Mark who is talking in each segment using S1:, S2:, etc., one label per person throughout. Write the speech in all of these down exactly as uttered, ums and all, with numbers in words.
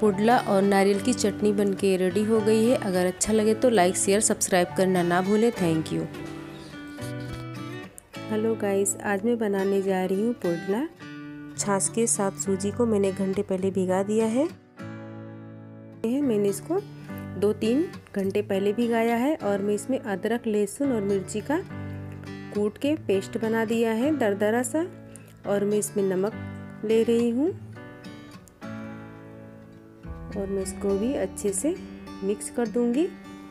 S1: पुडला और नारियल की चटनी बनके रेडी हो गई है। अगर अच्छा लगे तो लाइक शेयर सब्सक्राइब करना ना भूलें। Thank you. हेलो गाइस, आज मैं बनाने जा रही हूँ पुडला। छाछ के साथ सूजी को मैंने एक घंटे पहले भिगा दिया है। मैंने इसको दो तीन घंटे पहले भिगाया है और मैं इसमें अदरक, लहसुन और मिर्ची का कूट के पेस्ट बना दिया है दरदरा सा। और मैं इसमें नमक ले रही हूँ और मैं इसको भी अच्छे से मिक्स कर दूंगी।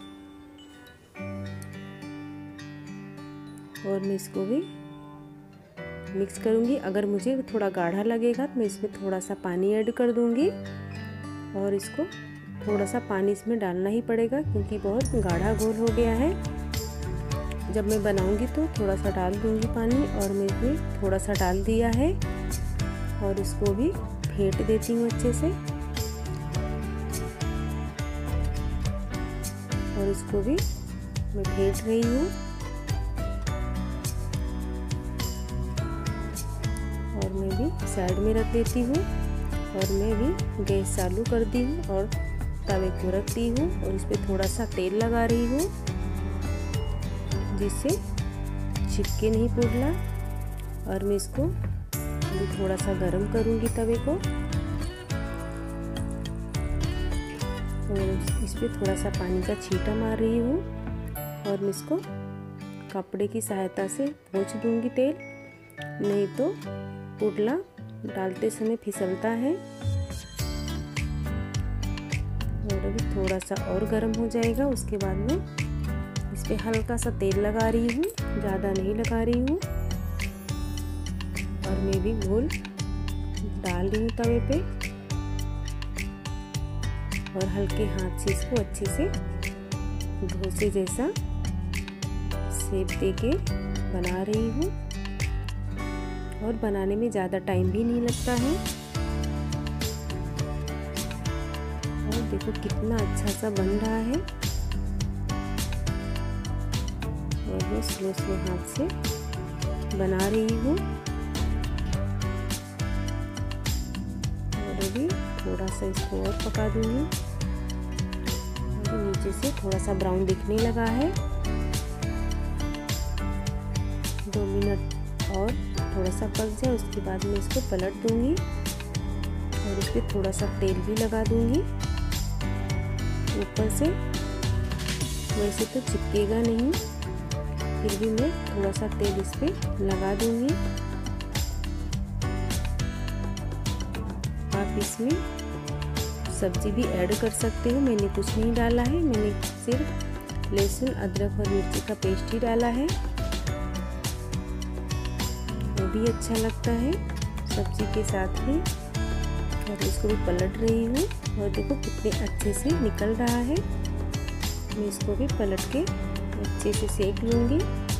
S1: और मैं इसको भी मिक्स करूंगी। अगर मुझे थोड़ा गाढ़ा लगेगा तो मैं इसमें थोड़ा सा पानी ऐड कर दूंगी। और इसको थोड़ा सा पानी इसमें डालना ही पड़ेगा क्योंकि बहुत गाढ़ा घोल हो गया है। जब मैं बनाऊंगी तो थोड़ा सा डाल दूंगी पानी। और मैं इसमें थोड़ा सा डाल दिया है और इसको भी फेंट देती हूँ अच्छे से। और इसको भी मैं फेंट रही हूँ। और मैं भी साइड में रख देती हूँ। और मैं भी गैस चालू कर दी हूँ और तवे को रख दी हूँ और इस पर थोड़ा सा तेल लगा रही हूँ जिससे चिपके नहीं पुडला। और मैं इसको भी थोड़ा सा गरम करूँगी तवे को। और इस पर थोड़ा सा पानी का छींटा मार रही हूँ और मैं इसको कपड़े की सहायता से पोंछ दूंगी तेल, नहीं तो पुडला डालते समय फिसलता है। और अभी थोड़ा सा और गर्म हो जाएगा। उसके बाद में इस पे हल्का सा तेल लगा रही हूँ, ज़्यादा नहीं लगा रही हूँ। और मैं भी गोल डाल रही हूँ तवे पे और हल्के हाथ से इसको अच्छे से डोसे जैसा शेप देके बना रही हूँ। और बनाने में ज़्यादा टाइम भी नहीं लगता है। और देखो कितना अच्छा सा बन रहा है। और मैं स्लो स्लो हाथ से बना रही हूँ। और अभी थोड़ा सा इसको और पका दूंगी। और नीचे से थोड़ा सा ब्राउन दिखने लगा है। दो मिनट और थोड़ा सा पक जाए उसके बाद मैं इसको पलट दूंगी। और इस पर थोड़ा सा तेल भी लगा दूंगी ऊपर से। वैसे तो चिपकेगा नहीं, फिर भी मैं थोड़ा सा तेल इस पर लगा दूंगी। आप इसमें सब्जी भी ऐड कर सकते हो। मैंने कुछ नहीं डाला है, मैंने सिर्फ लहसुन, अदरक और मिर्ची का पेस्ट ही डाला है। वो भी अच्छा लगता है सब्जी के साथ भी। और इसको भी पलट रही हूँ और देखो कितने अच्छे से निकल रहा है। मैं इसको भी पलट के अच्छे से सेक लूँगी।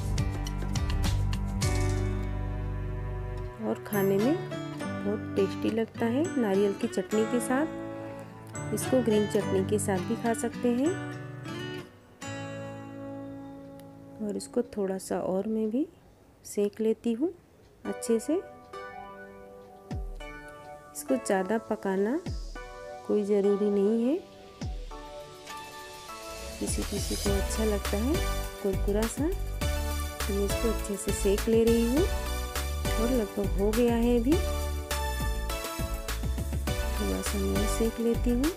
S1: और खाने में बहुत टेस्टी लगता है नारियल की चटनी के साथ। इसको ग्रीन चटनी के साथ भी खा सकते हैं। और इसको थोड़ा सा और मैं भी सेक लेती हूँ अच्छे से। इसको ज़्यादा पकाना कोई ज़रूरी नहीं है। किसी किसी को अच्छा लगता है कुरकुरा सा। तो मैं इसको अच्छे से सेक ले रही हूँ और लगभग हो गया है। अभी थोड़ा सा मैं सेक लेती हूँ।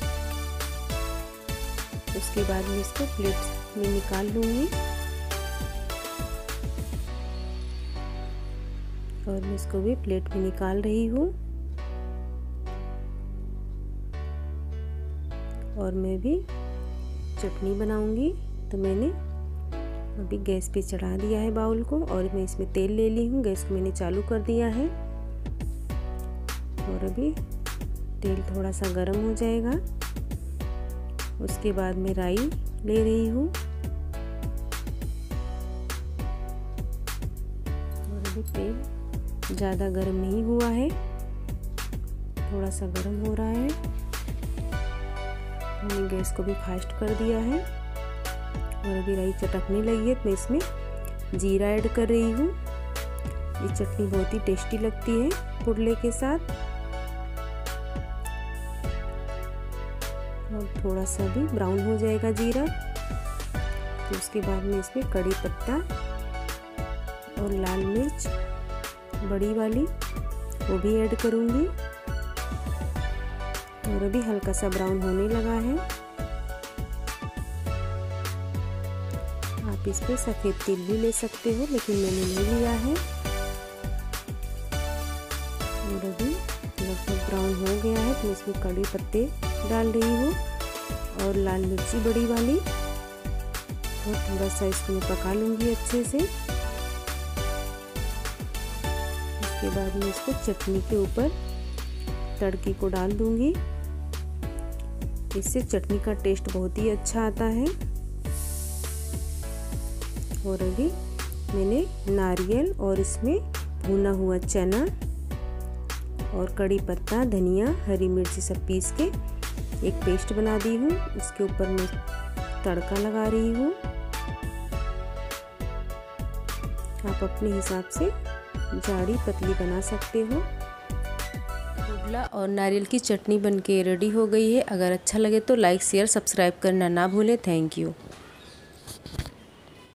S1: उसके बाद मैं इसको प्लेट में निकाल लूँगी। और मैं इसको भी प्लेट में निकाल रही हूँ। और मैं भी चटनी बनाऊंगी। तो मैंने अभी गैस पे चढ़ा दिया है बाउल को और मैं इसमें तेल ले ली हूँ। गैस को मैंने चालू कर दिया है। और अभी तेल थोड़ा सा गर्म हो जाएगा। उसके बाद मैं राई ले रही हूँ। और अभी तेल ज़्यादा गर्म नहीं हुआ है, थोड़ा सा गर्म हो रहा है। मैंने गैस को भी फास्ट कर दिया है। और अभी राई चटकने लगी है तो मैं इसमें जीरा ऐड कर रही हूँ। ये चटनी बहुत ही टेस्टी लगती है पुडले के साथ। और थोड़ा सा भी ब्राउन हो जाएगा जीरा, तो उसके बाद में इसमें कड़ी पत्ता और लाल मिर्च बड़ी वाली वो भी ऐड करूँगी। और अभी हल्का सा ब्राउन होने लगा है। आप इस पे सफ़ेद तिल भी ले सकते हो, लेकिन मैंने नहीं लिया है। और अभी लगभग ब्राउन हो गया है, तो इसमें कड़ी पत्ते डाल रही हूँ और लाल मिर्ची बड़ी वाली, और थोड़ा सा इसको मैं पका लूँगी अच्छे से। उसके बाद मैं इसको चटनी के ऊपर तड़के को डाल दूँगी। इससे चटनी का टेस्ट बहुत ही अच्छा आता है। और अभी मैंने नारियल और इसमें भुना हुआ चना और कड़ी पत्ता, धनिया, हरी मिर्ची सब पीस के एक पेस्ट बना दी हूँ। इसके ऊपर मैं तड़का लगा रही हूँ। आप अपने हिसाब से जाड़ी पतली बना सकते हो। ढोकला और नारियल की चटनी बनके रेडी हो गई है। अगर अच्छा लगे तो लाइक शेयर सब्सक्राइब करना ना भूलें। Thank you.